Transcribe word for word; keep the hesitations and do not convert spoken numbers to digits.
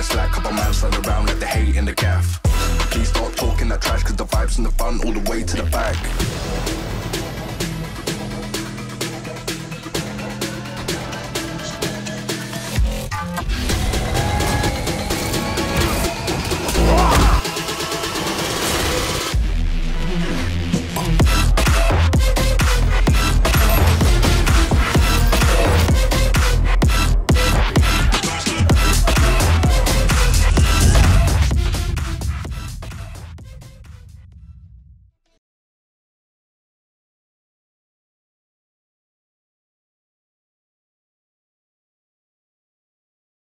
slack, couple man stand around like they hate in the gaff. Please start talking that trash, cause the vibes in the front all the way to the back.